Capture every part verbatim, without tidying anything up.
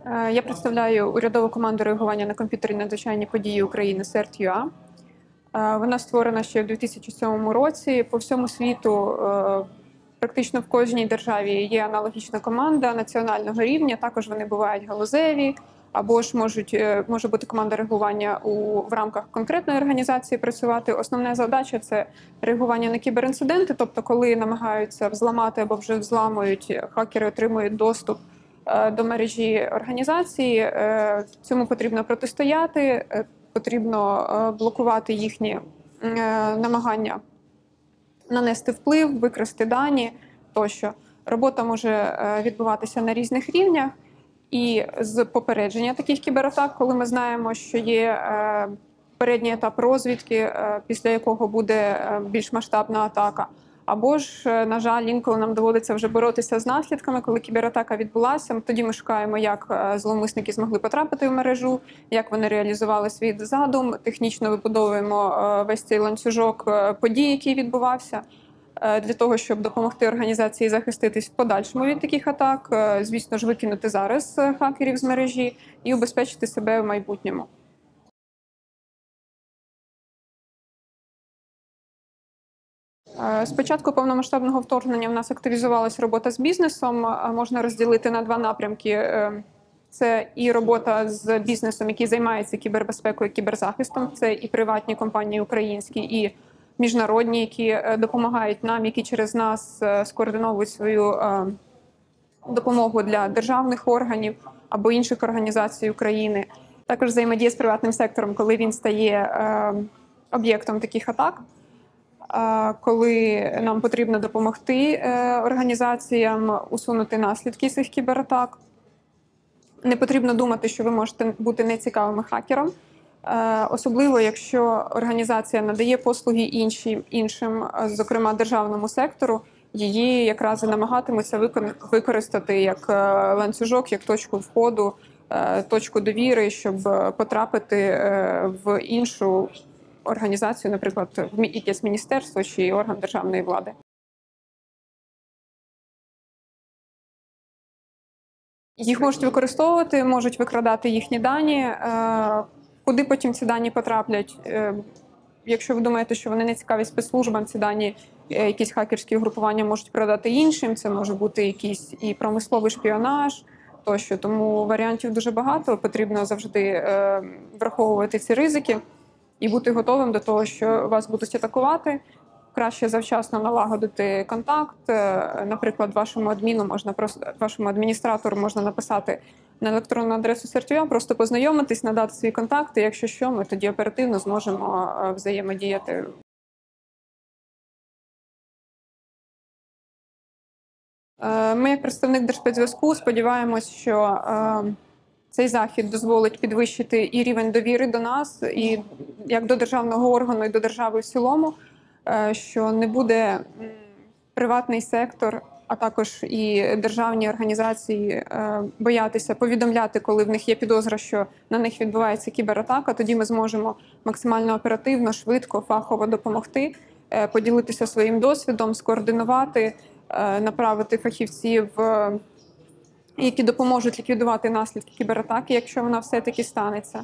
Я представляю урядову команду реагування на комп'ютерні надзвичайні події України серт.ю а. Вона створена ще в дві тисячі сьомому році. По всьому світу практично в кожній державі є аналогічна команда національного рівня. Також вони бувають галузеві, або ж можуть, може бути команда реагування у, в рамках конкретної організації працювати. Основна задача – це реагування на кіберінциденти, тобто коли намагаються взламати або вже взламують, хакери отримують доступ до мережі організації. Цьому потрібно протистояти, потрібно блокувати їхні намагання нанести вплив, викрасти дані тощо. Робота може відбуватися на різних рівнях. І з попередження таких кібератак, коли ми знаємо, що є передній етап розвідки, після якого буде більш масштабна атака. Або ж, на жаль, інколи нам доводиться вже боротися з наслідками, коли кібератака відбулася. Тоді ми шукаємо, як зловмисники змогли потрапити в мережу, як вони реалізували свій задум, технічно вибудовуємо весь цей ланцюжок подій, який відбувався, для того, щоб допомогти організації захиститись в подальшому від таких атак, звісно ж, викинути зараз хакерів з мережі і убезпечити себе в майбутньому. З початку повномасштабного вторгнення в нас активізувалася робота з бізнесом. Можна розділити на два напрямки. Це і робота з бізнесом, який займається кібербезпекою, кіберзахистом. Це і приватні компанії українські, і міжнародні, які допомагають нам, які через нас скоординовують свою допомогу для державних органів або інших організацій України. Також взаємодія з приватним сектором, коли він стає об'єктом таких атак. Коли нам потрібно допомогти організаціям усунути наслідки цих кібератак. Не потрібно думати, що ви можете бути нецікавими хакером. Особливо, якщо організація надає послуги інші, іншим, зокрема державному сектору, її якраз і намагатимуться використати як ланцюжок, як точку входу, точку довіри, щоб потрапити в іншу організацію, наприклад, в якесь міністерство чи орган державної влади. Їх можуть використовувати, можуть викрадати їхні дані. Куди потім ці дані потраплять? Якщо ви думаєте, що вони не цікаві спецслужбам, ці дані якісь хакерські угрупування можуть продати іншим, це може бути якийсь і промисловий шпіонаж тощо. Тому варіантів дуже багато, потрібно завжди враховувати ці ризики і бути готовим до того, що вас будуть атакувати. Краще завчасно налагодити контакт. Наприклад, вашому адміну можна просто вашому адміністратору можна написати на електронну адресу серт.ю а, просто познайомитись, надати свої контакти. Якщо що, ми тоді оперативно зможемо взаємодіяти. Ми, як представник Держспецзв'язку, сподіваємось, що цей захід дозволить підвищити і рівень довіри до нас, і як до державного органу, і до держави в цілому, що не буде приватний сектор, а також і державні організації боятися повідомляти, коли в них є підозра, що на них відбувається кібератака. Тоді ми зможемо максимально оперативно, швидко, фахово допомогти, поділитися своїм досвідом, скоординувати, направити фахівців, які допоможуть ліквідувати наслідки кібератаки, якщо вона все-таки станеться.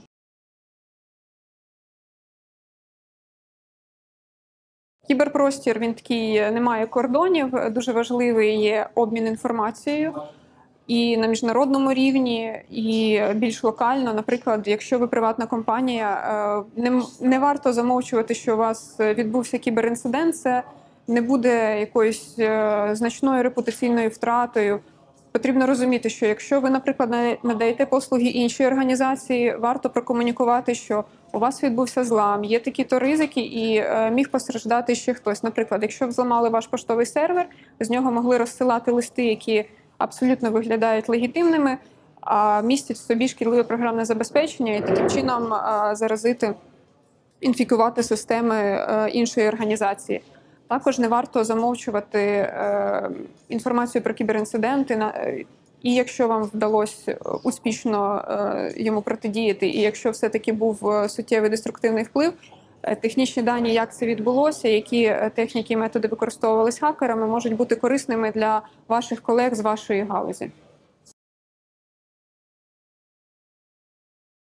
Кіберпростір, він такий, не має кордонів, дуже важливий є обмін інформацією і на міжнародному рівні, і більш локально. Наприклад, якщо ви приватна компанія, не, не варто замовчувати, що у вас відбувся кіберінцидент, це не буде якоюсь значною репутаційною втратою. Потрібно розуміти, що якщо ви, наприклад, надаєте послуги іншій організації, варто прокомунікувати, що у вас відбувся злам, є такі-то ризики і міг постраждати ще хтось. Наприклад, якщо взламали ваш поштовий сервер, з нього могли розсилати листи, які абсолютно виглядають легітимними, а містять в собі шкідливе програмне забезпечення і таким чином заразити, інфікувати системи іншої організації. Також не варто замовчувати е, інформацію про кіберінциденти, і якщо вам вдалося успішно е, йому протидіяти, і якщо все-таки був суттєвий деструктивний вплив, е, технічні дані, як це відбулося, які техніки і методи використовувались хакерами, можуть бути корисними для ваших колег з вашої галузі.